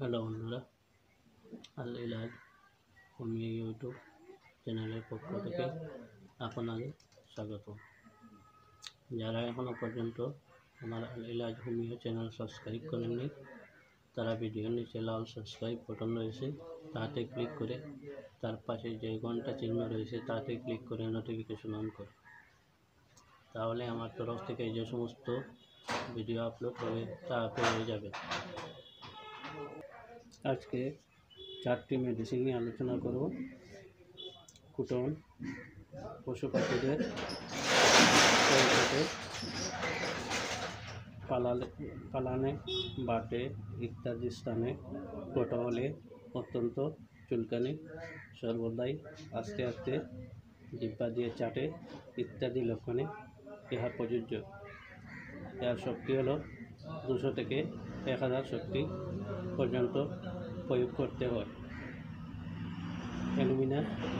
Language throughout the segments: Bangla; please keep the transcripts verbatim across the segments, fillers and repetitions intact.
হ্যালো বন্ধুরা, আল ইলাজ হোমিও ইউটিউব চ্যানেলের পক্ষ থেকে আপনাদের স্বাগত। যারা এখনও পর্যন্ত আমার Al Ilaj homeo channel subscribe করেননি তারা ভিডিওর নিচে লাল সাবস্ক্রাইব বাটন রয়েছে, তাতে ক্লিক করে তার পাশে যে ঘন্টা চিহ্ন রয়েছে তাতে ক্লিক করে নোটিফিকেশন অন করে, তাহলে আমার তরফ থেকে যে সমস্ত ভিডিও আপলোড হবে তা পেয়ে যাবে। আজকে চারটি মেডিসিন নিয়ে আলোচনা করব। কুটন পশু পাখিদের পালালে পালানে বাটে ইত্যাদি স্থানে কোটা হলে অত্যন্ত চুলকানি, সর্বদাই আস্তে আস্তে জিহ্বা দিয়ে চাটে ইত্যাদি লক্ষণে ইহা প্রযোজ্য। এর শক্তি হলো দুশো থেকে এক হাজার শক্তি পর্যন্ত প্রয়োগ করতে হয়। অ্যালুমিনা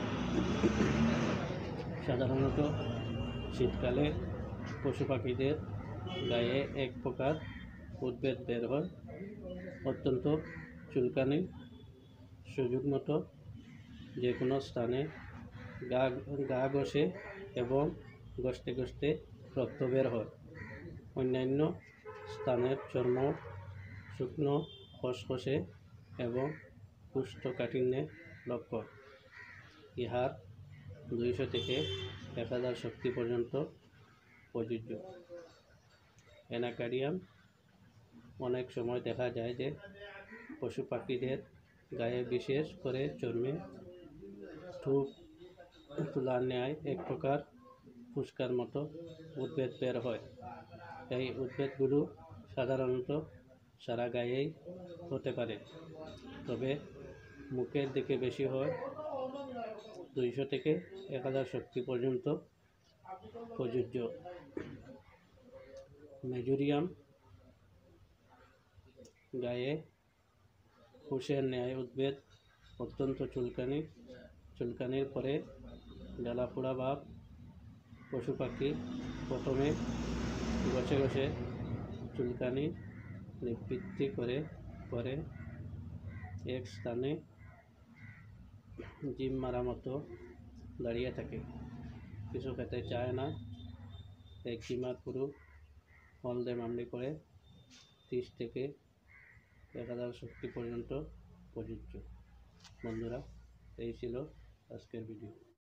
সাধারণত শীতকালে পশু পাখিদের গায়ে এক প্রকার উদ্ভিদ বের হয়, অত্যন্ত চুলকানি, সুযোগ মতো যে কোনো স্থানে গা গা ঘষে এবং ঘষতে ঘষতে রক্ত বের হয়। অন্যান্য স্থানের চর্ম শুকনো, খসখসে এবং কোষ্ঠকাঠিন্যের লক্ষণ। ইহার দুইশো থেকে এক হাজার শক্তি পর্যন্ত প্রযোজ্য। অ্যানাকারিয়াম অনেক সময় দেখা যায় যে পশু পাখিদের গায়ে, বিশেষ করে চর্মে ঠুক তুলার ন্যায় এক প্রকার ফুসকার মতো উদ্ভিদ বের হয়। এই উদ্ভিদগুলো সাধারণত সারা গায়েই হতে পারে, তবে মুখের দিকে বেশি হয়। দুইশো থেকে এক হাজার শক্তি পর্যন্ত প্রযোজ্য। মেজোরিয়াম গায়ে ফুসের ন্যায় উদ্ভিদ, অত্যন্ত চুলকানি, চুলকানির পরে জ্বালাপোড়া ভাব। পশু পাখি প্রথমে ঘষে ঘষে চুলকানি নিবৃত্তি করে পরে এক স্থানে জিম মারা মতো দাঁড়িয়ে থাকে, কিছু খেতে চায় না। এক জিমার পুরো হলদে মামড়ি করে ত্রিশ থেকে এক হাজার শক্তি পর্যন্ত প্রযোজ্য। বন্ধুরা, এই ছিল আজকের ভিডিও।